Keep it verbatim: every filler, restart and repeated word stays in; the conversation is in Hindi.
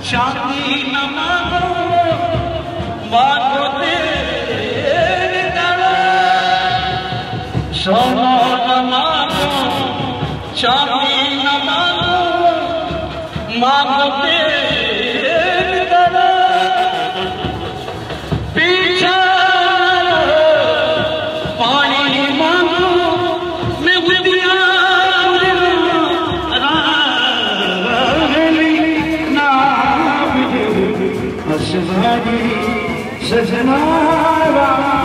चांदी न मांगो मांगो तेरे दरा सोना न मांगो चांदी न मांगो मांगो तेरे दरा पीछा पानी मांगो मैं बुदिया सजना